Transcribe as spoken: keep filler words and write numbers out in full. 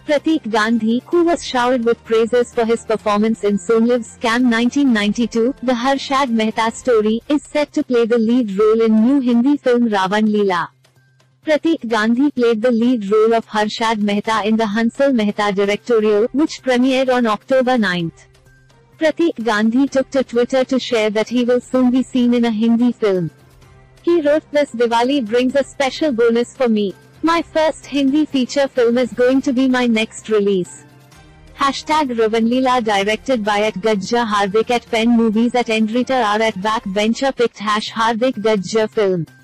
Pratik Gandhi, who was showered with praises for his performance in Sonliv's Scam nineteen ninety-two, The Harshad Mehta Story, is set to play the lead role in new Hindi film Ravan Leela. Pratik Gandhi played the lead role of Harshad Mehta in the Hansal Mehta directorial, which premiered on October ninth. Pratik Gandhi took to Twitter to share that he will soon be seen in a Hindi film. He wrote, "This Diwali brings a special bonus for me. My first Hindi feature film is going to be my next release. Hashtag Ravan Leela, directed by at Gajja Hardik at Pen Movies at Endrita R at Backbencher picked hash Hardik Gajja film.